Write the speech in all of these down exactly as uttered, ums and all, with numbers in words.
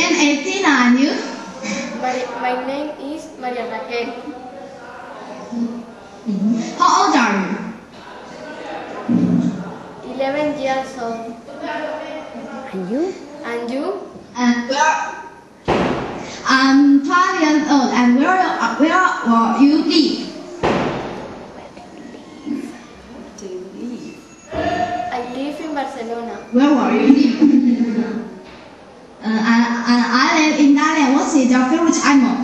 name is Tina and you? My, my name is Maria Raquel. How old are you? eleven years old. And you? And you? And where? I'm twelve years old. And where uh, where will you live? Do you live? I live in Barcelona. Where will you live? uh, and, and I live in Dalian. What is your favorite animal?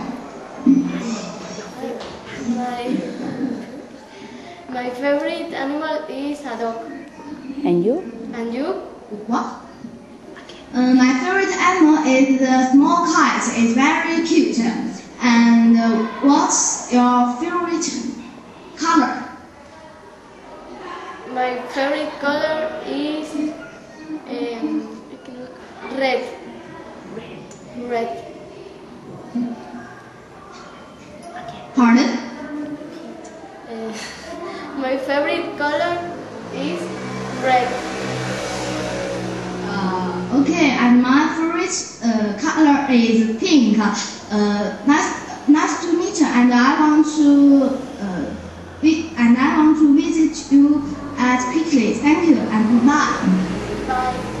My, my favorite animal is a dog. And you? And you? What? Uh, my favorite animal is the small cat. It's very cute. And uh, what's your favorite color? My favorite color is um, red. Red. Pardon? Uh, my favorite color is red. Uh, okay, and my favorite uh, color is pink. Uh, nice, nice to meet you. And I want to, uh, vi- and I want to visit you at quickly. Thank you and goodbye. Bye.